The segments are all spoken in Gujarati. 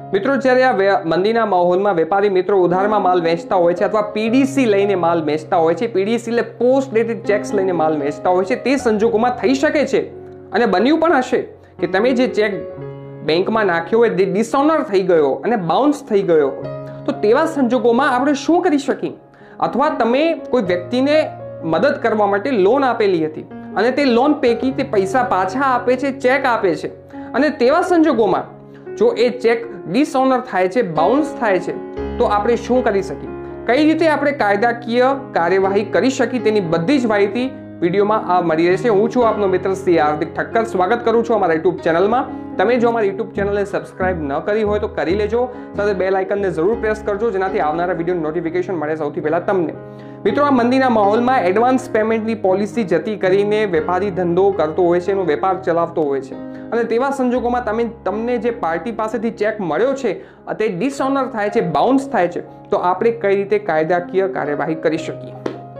મિત્રો, જ્યારે આ મંદીના માહોલમાં વેપારી મિત્રો ઉધારમાં માલ વેચતા હોય છે અથવા પીડીસી લઈને માલ વેચતા હોય છે, પીડીસી એટલે પોસ્ટ ડેટેડ ચેક્સ લઈને માલ વેચતા હોય છે, તે સંજોગોમાં થઈ શકે છે અને બન્યું પણ હશે કે તમે જે ચેક બેંકમાં નાખ્યો હોય તે ડિસઓનર થઈ ગયો અને બાઉન્સ થઈ ગયો હોય, તો તેવા સંજોગોમાં આપણે શું કરી શકીએ? અથવા તમે કોઈ વ્યક્તિને મદદ કરવા માટે લોન આપેલી હતી અને તે લોન પૈકી તે પૈસા પાછા આપે છે, ચેક આપે છે, અને તેવા સંજોગોમાં જો એ ચેક ડિસઓનર થાય છે, બાઉન્સ થાય છે, તો આપણે શું કરી શકીએ? કઈ રીતે આપણે કાયદાકીય કાર્યવાહી કરી શકીએ તેની બધી જ માહિતી વિડીયોમાં આ મળી રહેશે. હું છું આપનો મિત્ર C હાર્દિક ઠક્કર. સ્વાગત કરું છું અમારા યુટ્યુબ ચેનલમાં. તમે જો અમારી યુટ્યુબ ચેનલને સબસ્ક્રાઇબ ન કરી હોય તો કરી લેજો, સાથે બેલ આઇકનને જરૂર પ્રેસ કરજો, જેનાથી આવનારા વિડીયોની નોટિફિકેશન મળે સૌથી પહેલા તમને. મિત્રો, આ મંદીના માહોલમાં એડવાન્સ પેમેન્ટની પોલિસી જતી કરીને વેપારી ધંધો કરતો હોય છે, એનો વેપાર ચલાવતો હોય છે, અને તેવા સંજોગોમાં તમને જે પાર્ટી પાસેથી ચેક મળ્યો છે તે ડિસઓનર થાય છે, બાઉન્સ થાય છે, તો આપણે કઈ રીતે કાયદાકીય કાર્યવાહી કરી શકીએ?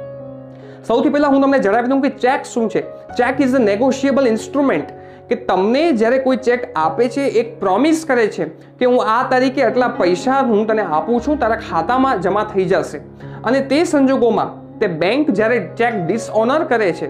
સૌથી પહેલા હું તમને જણાવી દઉં કે ચેક શું છે. Check is a negotiable instrument, કે તમને જ્યારે કોઈ ચેક આપે છે, એક પ્રોમિસ કરે છે કે હું આ તારીખે આટલા પૈસા હું તને આપું છું, તારા ખાતામાં જમા થઈ જશે. અને તે સંજોગોમાં તે બેંક જ્યારે ચેક ડિસઓનર કરે છે,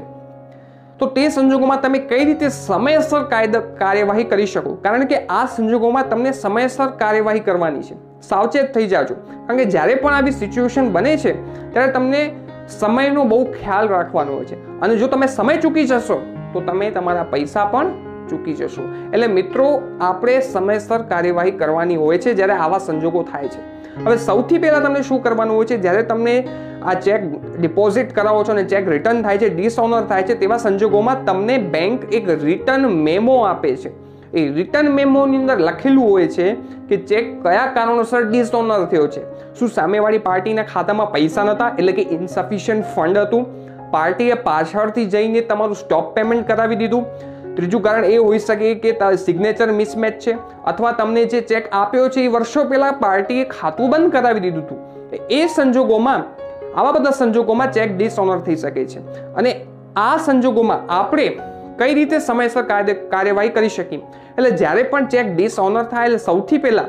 તો તે સંજોગોમાં તમે કઈ રીતે સમયસર કાર્યવાહી કરી શકો? કારણ કે આ સંજોગોમાં તમને સમયસર કાર્યવાહી કરવાની છે. સાવચેત થઈ જાજો, કારણ કે જ્યારે પણ આવી સિચ્યુએશન બને છે ત્યારે તમને સમયનો બહુ ખ્યાલ રાખવાનો હોય છે, અને જો તમે સમય ચૂકી જશો તો તમે તમારા પૈસા પણ ચૂકી જશો. એટલે મિત્રો, આપણે સમયસર કાર્યવાહી કરવાની હોય છે જ્યારે આવા સંજોગો થાય છે. હવે સૌથી પહેલા તમને શું કરવાનું હોય છે? જ્યારે તમને આ ચેક ડિપોઝિટ કરાવો છો અને ચેક રિટર્ન થાય છે, ડિસઓનર થાય છે, તેવા સંજોગોમાં તમને બેંક એક રિટર્ન મેમો આપે છે. એ રિટર્ન મેમોની અંદર લખેલું હોય છે કે ચેક કયા કારણોસર ડિસઓનર થયો છે. શું સામેવાળી પાર્ટીના ખાતામાં પૈસા નહોતા, એટલે કે ઇનસફિશિયન્ટ ફંડ હતું? પાર્ટીએ પાછળથી જઈને તમારું સ્ટોપ પેમેન્ટ કરાવી દીધું? ત્રીજું કારણ એ હોઈ શકે કે સિગ્નેચર મિસમેચ છે, અથવા તમને જે ચેક આપ્યો છે એ વર્ષો પહેલા પાર્ટીએ ખાતું બંધ કરાવી દીધું હતું. એ સંજોગોમાં, આવા બધા સંજોગોમાં ચેક ડિસઓનર થઈ શકે છે. અને આ સંજોગોમાં આપણે કઈ રીતે સમયસર કાર્યવાહી કરી શકીએ? એટલે જ્યારે પણ ચેક ડિસઓનર થાય એટલે સૌથી પહેલા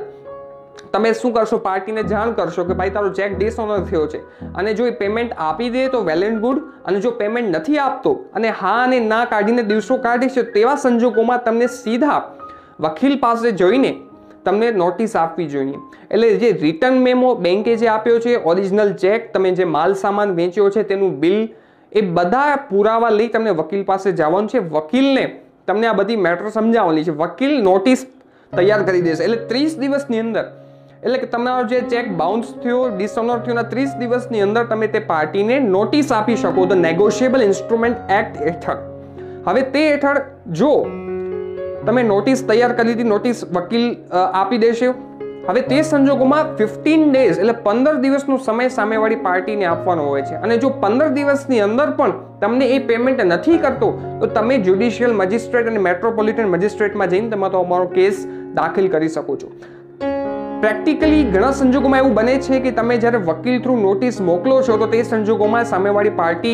તમે શું કરશો? પાર્ટીને જાણ કરશો કે ભાઈ તારો ચેક ડિસઓનર થયો છે, અને જો એ પેમેન્ટ આપી દે તો વેલ એન્ડ ગુડ, અને જો પેમેન્ટ નથી આપતો અને હા અને ના કાઢીને દિવસો કાઢે છે, તેવા સંજોગોમાં તમને સીધા વકીલ પાસે જઈને તમને નોટિસ આપવી જોઈએ. એટલે જે રિટર્ન મેમો બેંકે જે આપ્યો છે, ઓરિજિનલ ચેક, તમે જે માલ સામાન વેચ્યો છે તેનું બિલ, એ બધા પુરાવા લઈ તમને વકીલ પાસે જવાનું છે. વકીલને તમને આ બધી મેટર સમજાવવાની છે. વકીલ નોટિસ તૈયાર કરી દેશે. એટલે 30 દિવસની અંદર, એટલે કે તમારો જે ચેક બાઉન્સ થયો, ડિસઓનર થયો, 30 દિવસની અંદર તમે તે પાર્ટીને નોટિસ આપી શકો ધ નેગોશિયેબલ ઇન્સ્ટ્રુમેન્ટ એક્ટ હેઠળ. હવે તે હેઠળ જો તમે નોટિસ તૈયાર કરી દીધી, નોટિસ વકીલ આપી દેશે. હવે તે સંજોગોમાં 15 ડેઝ એટલે 15 દિવસનો સમય સામેવાળી પાર્ટીને આપવાનો હોય છે, અને જો 15 દિવસની અંદર પણ તમને એ પેમેન્ટ નથી કરતો તો તમે જ્યુડિશિયલ મેજિસ્ટ્રેટ અને મેટ્રોપોલિટન મેજિસ્ટ્રેટમાં જઈને તમે તમારો કેસ દાખલ કરી શકો છો. પ્રેક્ટિકલી ઘણા સંજોગોમાં એવું બને છે કે તમે જ્યારે વકીલ થ્રુ નોટિસ મોકલો છો તો તે સંજોગોમાં સામેવાળી પાર્ટી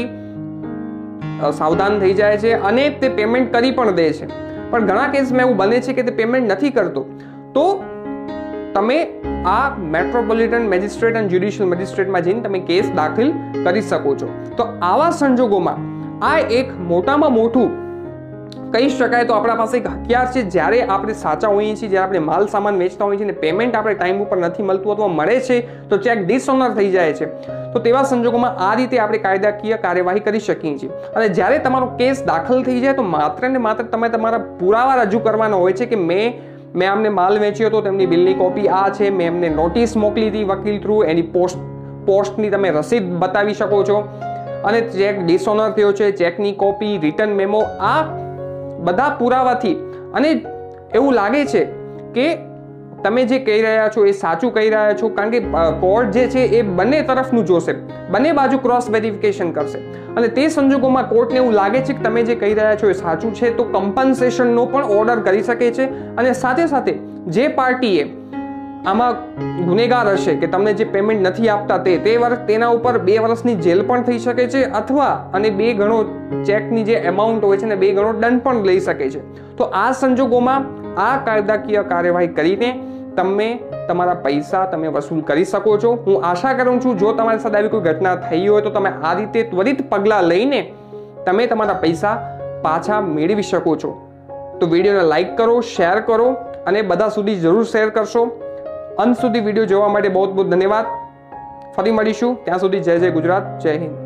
સાવધાન થઈ જાય છે અને તે પેમેન્ટ કરી પણ દે છે. પણ ઘણા કેસમાં એવું બને છે કે તે પેમેન્ટ નથી કરતો, તો તમે આ મેટ્રોપોલિટન મેજિસ્ટ્રેટ અને જ્યુડિશિયલ મેજિસ્ટ્રેટમાં જઈને તમે કેસ દાખલ કરી શકો છો. તો આવા સંજોગોમાં આ એક મોટામાં મોટું કહી શકાય તો આપણા પાસે એક હથિયાર છે. જ્યારે આપણે સાચા હોઈએ છીએ, જ્યારે આપણે માલ સામાન વેચતા હોઈએ છીએ અને પેમેન્ટ આપણે ટાઈમ ઉપર નથી મળતું અથવા મળે છે તો ચેક ડિસઓનર થઈ જાય છે, તો તેવા સંજોગોમાં આ રીતે આપણે કાયદાકીય કાર્યવાહી કરી શકીએ છીએ. અને જ્યારે તમારો કેસ દાખલ થઈ જાય તો માત્ર ને માત્ર તમે તમારા પુરાવા રજૂ કરવાના હોય છે કે મેં અમને માલ વેચ્યો હતો, તેમની બિલની કોપી આ છે, મેં એમને નોટિસ મોકલી હતી વકીલ થ્રુ, એની પોસ્ટની તમે રસીદ બતાવી શકો છો, અને ચેક ડિસઓનર થયો છે, ચેકની કોપી, રિટર્ન મેમો, આ બધા પુરાવાથી અને એવું લાગે છે કે તમે જે કહી રહ્યા છો એ સાચું કહી રહ્યા છો, કારણ કે કોર્ટ જે છે એ બંને તરફનું જોશે, બંને બાજુ ક્રોસ વેરિફિકેશન કરશે, અને તે સંજોગોમાં કોર્ટને એવું લાગે છે કે તમે જે કહી રહ્યા છો એ સાચું છે તો કમ્પન્સેશનનો પણ ઓર્ડર કરી શકે છે. અને સાથે સાથે જે પાર્ટીએ આમાં ગુનેગાર હશે કે તમને જે પેમેન્ટ નથી આપતા તેના ઉપર 2 વર્ષની જેલ પણ થઈ શકે છે, અથવા અને 2 ગણો ચેકની જે એમાઉન્ટ હોય છે ને 2 ગણો દંડ પણ લઈ શકે છે. તો આ સંજોગોમાં આ કાયદાકીય કાર્યવાહી કરીને તમે તમારા પૈસા તમે વસૂલ કરી શકો છો. હું આશા કરું છું જો તમારી સાથે આવી કોઈ ઘટના થઈ હોય તો તમે આ રીતે ત્વરિત પગલાં લઈને તમે તમારા પૈસા પાછા મેળવી શકો છો. તો વિડીયોને લાઈક કરો, શેર કરો અને બધા સુધી જરૂર શેર કરશો. અંત સુધી વિડીયો જોવા માટે બહુ બહુ ધન્યવાદ. ફરી મળીશું. ત્યાં સુધી જય જય ગુજરાત, જય હિન્દ.